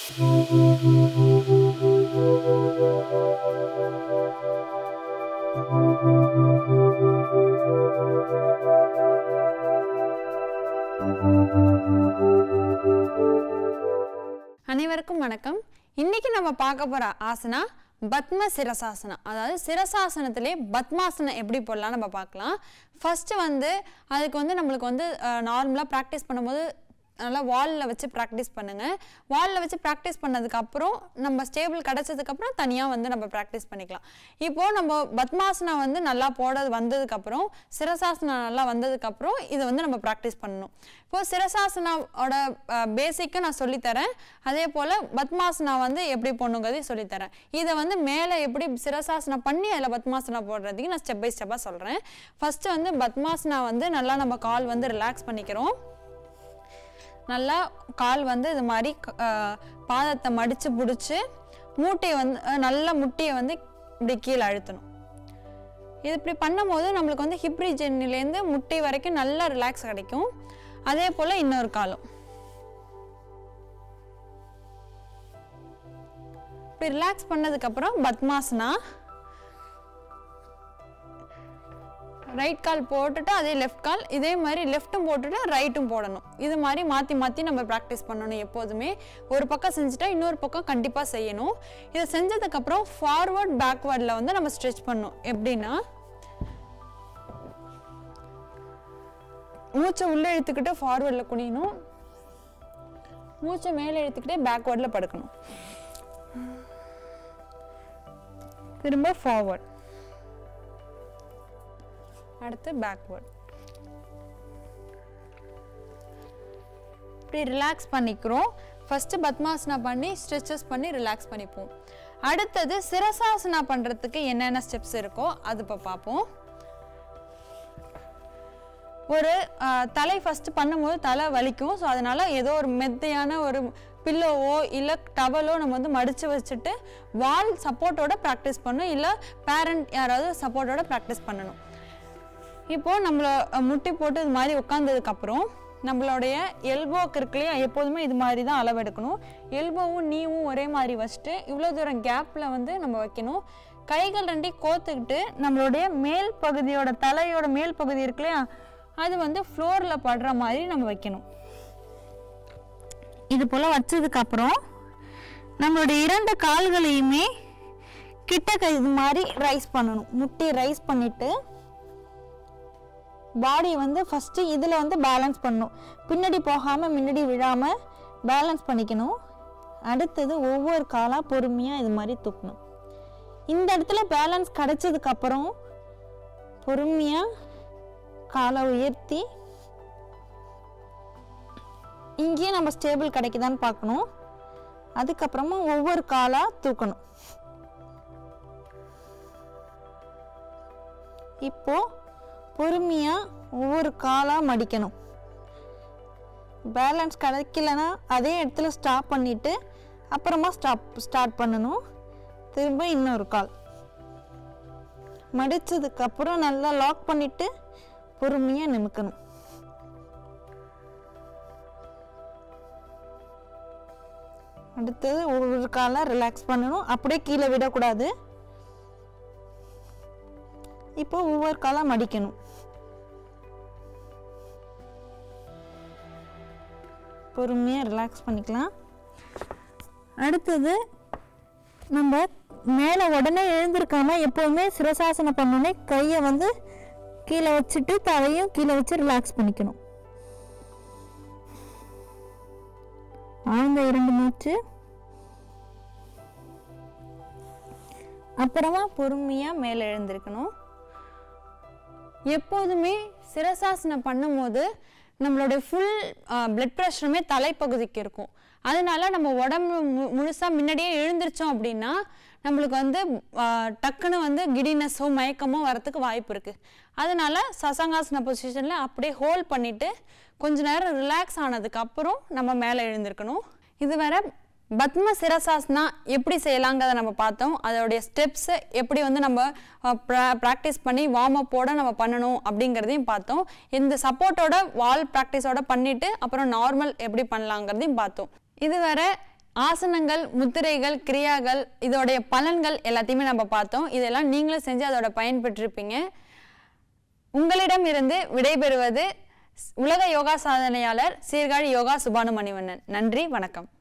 அனைவருக்கும் வணக்கம். இன்னைக்கு நம்ம பார்க்க போற ஆசனா பத்ம சிரசாசனம். அதாவது சிரசாசனத்திலே பத்மாசனம் எப்படி போடலாம் நம்ம பார்க்கலாம். ஃபர்ஸ்ட் வந்து அதுக்கு வந்து நம்மளுக்கு வந்து நார்மலா பிராக்டிஸ் பண்ணும்போது நல்லா வாலில் வச்சு ப்ராக்டிஸ் பண்ணுங்கள். வாலில் வச்சு ப்ராக்டிஸ் பண்ணதுக்கப்புறம் நம்ம ஸ்டேபிள் கிடச்சதுக்கப்புறம் தனியாக வந்து நம்ம ப்ராக்டிஸ் பண்ணிக்கலாம். இப்போது நம்ம பத்மாசனம் வந்து நல்லா வந்ததுக்கப்புறம் சிரசாசனம் நல்லா வந்ததுக்கப்புறம் இதை வந்து நம்ம ப்ராக்டிஸ் பண்ணணும். இப்போது சிரசாசனோட பேசிக்கை நான் சொல்லித்தரேன். அதே போல் பத்மாசனா வந்து எப்படி போடணுங்கிறதையும் சொல்லித்தரேன். இதை வந்து மேலே எப்படி சிரசாசனம் பண்ணி அதில் பத்மாசனா போடுறதுக்கு நான் ஸ்டெப் பை ஸ்டெப்பாக சொல்கிறேன். ஃபஸ்ட்டு வந்து பத்மாசனா வந்து நல்லா நம்ம கால் வந்து ரிலாக்ஸ் பண்ணிக்கிறோம். நல்லா கால் வந்து இது மாதிரி பாதத்தை மடித்து பிடிச்சி மூட்டையை வந்து நல்லா முட்டியை வந்து இப்படி கீழே அழுத்தணும். இது இப்படி பண்ணும்போது நம்மளுக்கு வந்து ஹிப் ரீஜன்லேருந்து முட்டை வரைக்கும் நல்லா ரிலாக்ஸ் கிடைக்கும். அதே போல் இன்னொரு காலும் இப்படி ரிலாக்ஸ் பண்ணதுக்கப்புறம் பத்மாசனா ரைட் கால் போட்டுட்டு அதே லெஃப்ட் கால் இதே மாதிரி லெஃப்ட்டும் போட்டுட்டு ரைட்டும் போடணும். இது மாதிரி மாற்றி மாற்றி நம்ம ப்ராக்டிஸ் பண்ணணும். எப்போதுமே ஒரு பக்கம் செஞ்சுட்டா இன்னொரு பக்கம் கண்டிப்பாக செய்யணும். இதை செஞ்சதுக்கப்புறம் ஃபார்வர்ட் பேக்வேர்டில் வந்து நம்ம ஸ்ட்ரெச் பண்ணணும். எப்படின்னா மூச்சை உள்ளே இழுத்துக்கிட்டு ஃபார்வர்டில் குனியணும், மூச்சை மேலே இழுத்துக்கிட்டே பேக்வேர்டில் படுக்கணும், திரும்ப ஃபார்வர்ட், அடுத்து பேக்வேர்ட். இப்படி ரிலாக்ஸ் பண்ணிக்கிறோம். ஃபர்ஸ்ட் பத்மாசனா பண்ணி ஸ்ட்ரெச்சஸ் பண்ணி ரிலாக்ஸ் பண்ணிப்போம். அடுத்தது சிரசாசனா பண்ணுறதுக்கு என்னென்ன ஸ்டெப்ஸ் இருக்கோ அது இப்போ பார்ப்போம். ஒரு தலை ஃபஸ்ட்டு பண்ணும்போது தலை வலிக்கும். ஸோ அதனால் ஏதோ ஒரு மெத்தையான ஒரு பில்லோவோ இல்லை டவலோ நம்ம வந்து மடித்து வச்சுட்டு வால் சப்போர்ட்டோட ப்ராக்டிஸ் பண்ணணும், இல்லை பேரண்ட் யாராவது சப்போர்ட்டோட ப்ராக்டிஸ் பண்ணணும். இப்போது நம்மளை முட்டி போட்டு இது மாதிரி உட்காந்ததுக்கப்புறம் நம்மளுடைய எல்போக்கு இருக்குல்லையா, எப்போதுமே இது மாதிரி தான் அளவெடுக்கணும். எல்போவும் நீவும் ஒரே மாதிரி வச்சுட்டு இவ்வளோ தூரம் கேப்பில் வந்து நம்ம வைக்கணும். கைகள் ரெண்டையும் கோத்துக்கிட்டு நம்மளுடைய மேல் பகுதியோட தலையோட மேல் பகுதி இருக்குல்லையா அது வந்து ஃப்ளோரில் படுற மாதிரி நம்ம வைக்கணும். இது போல் வச்சதுக்கப்புறம் நம்மளுடைய இரண்டு கால்களையுமே கிட்டக்க இது மாதிரி ரைஸ் பண்ணணும். முட்டி ரைஸ் பண்ணிவிட்டு பாடி வந்து ஃபஸ்ட்டு இதில் வந்து பேலன்ஸ் பண்ணணும். பின்னாடி போகாமல் முன்னாடி விழாமல் பேலன்ஸ் பண்ணிக்கணும். அடுத்தது ஒவ்வொரு காலாக பொறுமையாக இது மாதிரி தூக்கணும். இந்த இடத்துல பேலன்ஸ் கிடைச்சதுக்கப்புறம் பொறுமையாக காலை உயர்த்தி இங்கேயும் நம்ம ஸ்டேபிள் கிடைக்குதான்னு பார்க்கணும். அதுக்கப்புறமா ஒவ்வொரு காலாக தூக்கணும். இப்போது பொறுமையாக ஒவ்வொரு காலாக மடிக்கணும். பேலன்ஸ் கிடைக்கலன்னா அதே இடத்துல ஸ்டாப் பண்ணிவிட்டு அப்புறமா ஸ்டார்ட் பண்ணணும். திரும்ப இன்னொரு கால் மடித்ததுக்கப்புறம் நல்லா லாக் பண்ணிவிட்டு பொறுமையாக நிமிக்கணும். அடுத்தது ஒவ்வொரு காலாக ரிலாக்ஸ் பண்ணணும். அப்படியே கீழே விடக்கூடாது. இப்போ ஒவ்வொரு காலாக மடிக்கணும். பொறுமையாக ரிலாக்ஸ் பண்ணிக்கலாம். அடுத்தது நம்ம மேலே உடனே எழுந்திருக்காம எப்போவுமே சிரசாசனம் பண்ணோடனே கையை வந்து கீழே வச்சுட்டு தலையும் கீழே வச்சு ரிலாக்ஸ் பண்ணிக்கணும். ஆழ்ந்த 2 மூச்சு. அப்புறமா பொறுமையாக மேலே எழுந்திருக்கணும். எப்போதுமே சிரசாசனம் பண்ணும்போது நம்மளுடைய ஃபுல் பிளட் ப்ரெஷருமே தலைப்பகுதிக்கு இருக்கும். அதனால நம்ம உடம்பு முழுசாக முன்னாடியே எழுந்திரிச்சோம் அப்படின்னா நம்மளுக்கு வந்து டக்குன்னு வந்து கிடினஸோ மயக்கமோ வரத்துக்கு வாய்ப்பு இருக்குது. அதனால சசாங்காசன பொசிஷனில் அப்படியே ஹோல்ட் பண்ணிவிட்டு கொஞ்ச நேரம் ரிலாக்ஸ் ஆனதுக்கப்புறம் நம்ம மேலே எழுந்திருக்கணும். இது வேற பத்ம சிரசாசனா எப்படி செய்யலாங்கிறத நம்ம பார்த்தோம். அதோடைய ஸ்டெப்ஸை எப்படி வந்து நம்ம ப்ராக்டிஸ் பண்ணி வார்ம் அப்போட நம்ம பண்ணணும் அப்படிங்கிறதையும் பார்த்தோம். இந்த சப்போர்ட்டோட வால் ப்ராக்டிஸோட பண்ணிவிட்டு அப்புறம் நார்மல் எப்படி பண்ணலாங்கிறதையும் பார்த்தோம். இது வேற ஆசனங்கள், முத்திரைகள், கிரியாகள், இதோடைய பலன்கள் எல்லாத்தையுமே நம்ம பார்த்தோம். இதெல்லாம் நீங்களும் செஞ்சு அதோட பயன்பெற்றிருப்பீங்க. உங்களிடம் இருந்து விடைபெறுவது உலக யோகா சாதனையாளர் சீர்காழி யோகா சுபானு மணிவண்ணன். நன்றி, வணக்கம்.